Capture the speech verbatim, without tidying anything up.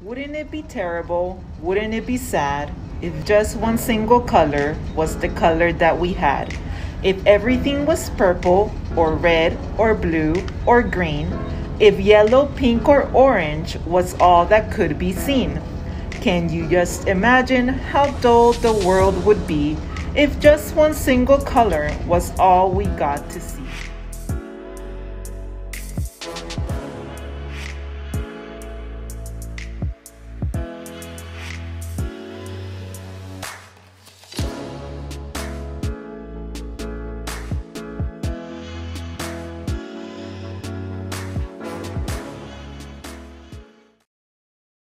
Wouldn't it be terrible? Wouldn't it be sad if just one single color was the color that we had? If everything was purple, or red, or blue, or green, if yellow, pink, or orange was all that could be seen? Can you just imagine how dull the world would be if just one single color was all we got to see?